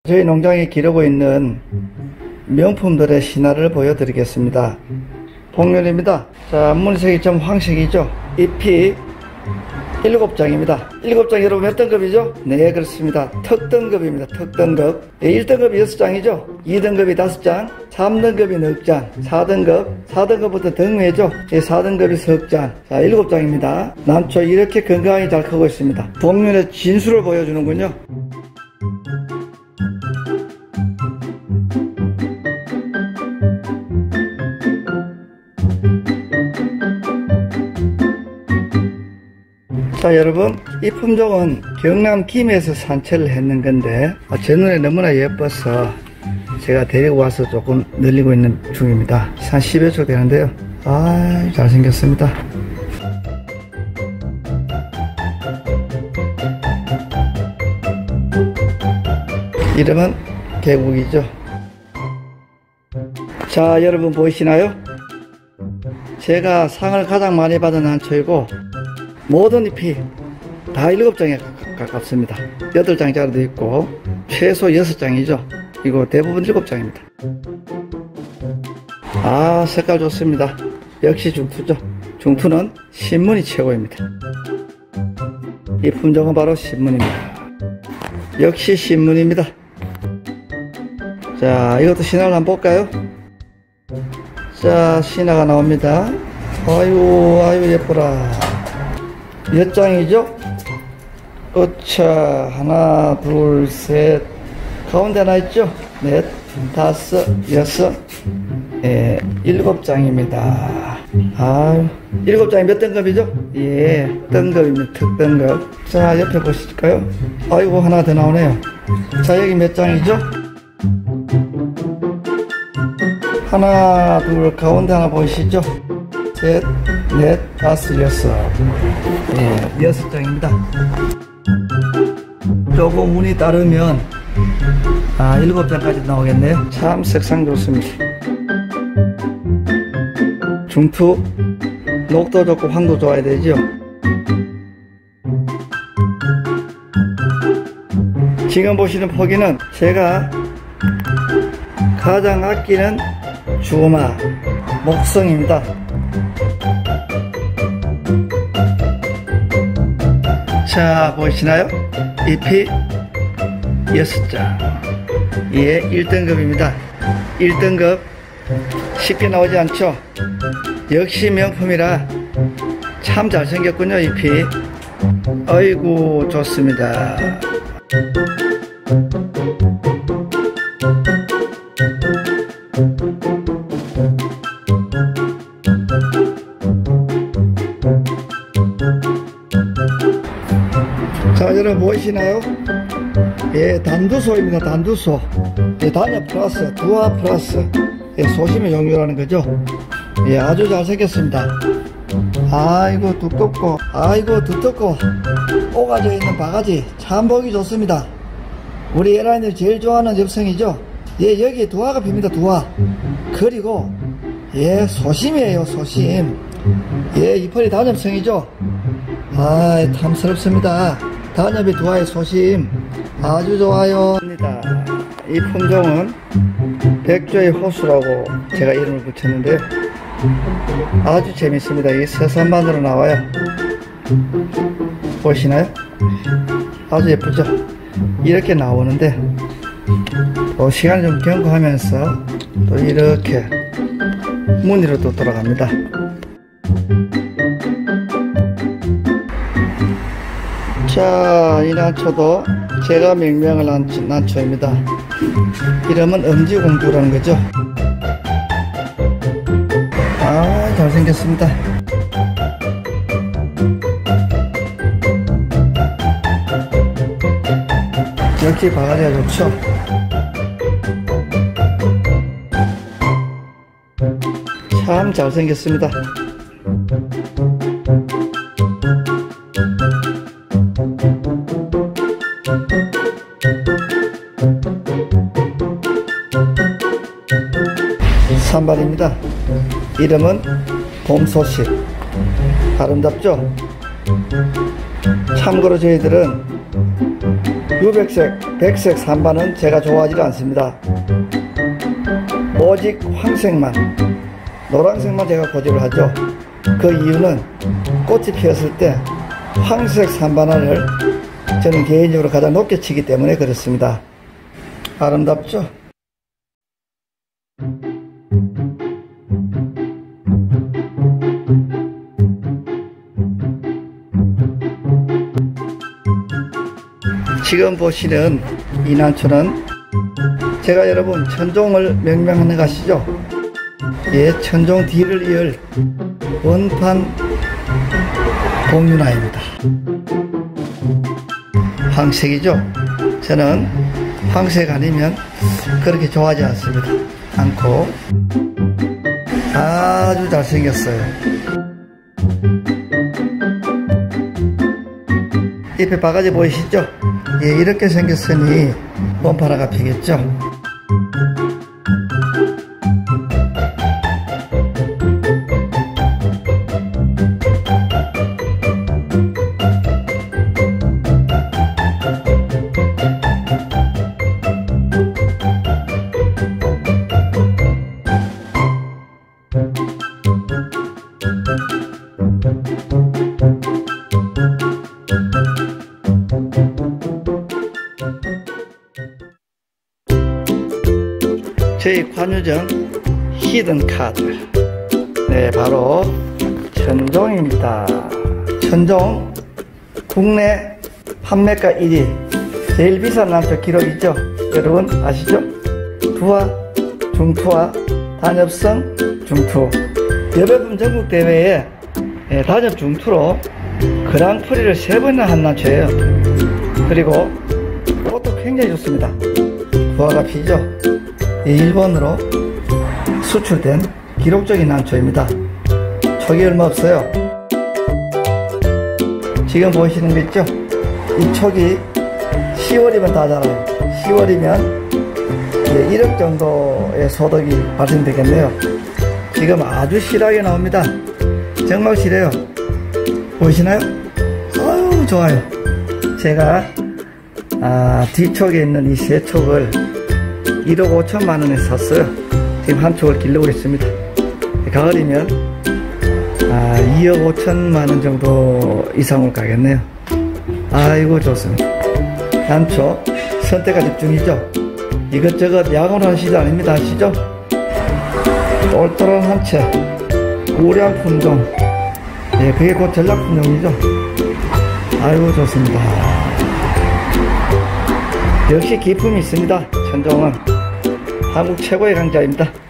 저희 농장에 기르고 있는 명품들의 신화를 보여드리겠습니다. 복륜입니다. 자, 무늬색이 좀 황색이죠. 잎이 7장입니다. 7장 여러분 몇 등급이죠? 네, 그렇습니다. 특등급입니다. 특등급. 1등급이 6장이죠. 2등급이 5장, 3등급이 4장, 4등급부터 등회죠. 4등급이 석장. 자, 7장입니다. 난초 이렇게 건강하게 잘 크고 있습니다. 복륜의 진수를 보여주는군요. 자, 여러분, 이 품종은 경남 김해에서 산채를 했는 건데 제 눈에 너무나 예뻐서 제가 데리고 와서 조금 늘리고 있는 중입니다. 한 10여 초 되는데요. 아, 잘생겼습니다. 이름은 개국이죠. 자, 여러분 보이시나요? 제가 상을 가장 많이 받은 난초이고 모든 잎이 다 7장에 가깝습니다. 8장짜리도 있고 최소 6장이죠. 이거 대부분 7장입니다. 아, 색깔 좋습니다. 역시 중투죠. 중투는 신문이 최고입니다. 이 품종은 바로 신문입니다. 역시 신문입니다. 자, 이것도 신화를 한번 볼까요? 자, 신화가 나옵니다. 아유 예뻐라. 몇 장이죠? 어차, 하나, 둘, 셋, 가운데 하나 있죠? 넷, 다섯, 여섯, 7장입니다. 아유, 7장이 몇 등급이죠? 예, 등급입니다. 특등급. 자, 옆에 보실까요? 아이고, 하나 더 나오네요. 자, 여기 몇 장이죠? 하나, 둘, 가운데 하나 보이시죠? 셋, 넷, 다섯, 여섯. 6장입니다. 조금 운이 따르면 7장까지 나오겠네요. 참 색상 좋습니다. 중투, 녹도 좋고 황도 좋아야 되죠. 지금 보시는 포기는 제가 가장 아끼는 주마 목성입니다. 자, 보이시나요? 잎이 6장. 예, 1등급입니다. 1등급 쉽게 나오지 않죠? 역시 명품이라 참 잘생겼군요. 잎이. 아이고, 좋습니다. 자, 여러분 보이시나요? 예, 단두소입니다. 단두소. 예, 단엽 플러스, 두화 플러스. 예, 소심의 종류라는 거죠. 예, 아주 잘생겼습니다. 아이고, 두껍고, 아이고, 두텁고, 오가져 있는 바가지. 참 보기 좋습니다. 우리 에라인들이 제일 좋아하는 엽성이죠. 예, 여기에 두화가 핍니다. 두화. 그리고, 예, 소심이에요. 소심. 예, 이펄이 단엽성이죠. 아, 탐스럽습니다. 단엽이 두화의 소심 아주 좋아요. 이 품종은 백조의 호수라고 제가 이름을 붙였는데요. 아주 재밌습니다. 이 서산반으로 나와요. 보시나요? 아주 예쁘죠? 이렇게 나오는데 또 시간을 좀 경과하면서 또 이렇게 무늬로 또 돌아갑니다. 자, 이 난초도 제가 명명을 한 난초입니다. 이름은 엄지공주라는 거죠. 아, 잘생겼습니다. 역시 바가지가 좋죠. 참 잘생겼습니다. 산발입니다. 이름은 봄소식. 아름답죠? 참고로 저희들은 유백색, 백색 산반은 제가 좋아하지 않습니다. 오직 황색만, 노란색만 제가 고집을 하죠. 그 이유는 꽃이 피었을 때 황색 산반을 저는 개인적으로 가장 높게 치기 때문에 그렇습니다. 아름답죠? 지금 보시는 이 난초는 제가 여러분 천종을 명명하는 거 아시죠? 예, 천종 뒤를 이을 원판 공유나입니다. 황색이죠? 저는 황색 아니면 그렇게 좋아하지 않고 아주 잘생겼어요. 잎에 바가지 보이시죠? 예, 이렇게 생겼으니 원파라가 피겠죠? 저희 관유정 히든 카드, 네, 바로 천종입니다. 천종 국내 판매가 1위, 제일 비싼 난초 기록 있죠? 여러분 아시죠? 두화, 중투화, 단엽성, 중투. 여배분 전국대회에 단엽 중투로 그랑프리를 3번이나 한 난초예요. 그리고 꽃도 굉장히 좋습니다. 부화가 피죠? 일본으로 수출된 기록적인 난초입니다. 촉이 얼마 없어요. 지금 보이시는 거 있죠? 이 촉이 10월이면 다 자라요. 10월이면 1억 정도의 소득이 발생되겠네요. 지금 아주 실하게 나옵니다. 정말 실해요. 보이시나요? 아유, 좋아요. 제가 뒤촉에 있는 이 세 촉을 1억 5천만 원에 샀어요. 지금 한 촉을 기르고 있습니다. 가을이면 2억 5천만 원 정도 이상으로 가겠네요. 아이고 좋습니다. 난초 선택과 집중이죠. 이것저것 약으로 하는 시절 아닙니다. 아시죠? 똘똘한 한 채, 우량 품종, 예, 그게 곧 전략 품종이죠. 아이고 좋습니다. 역시 기품이 있습니다. 천종은 한국 최고의 강자입니다.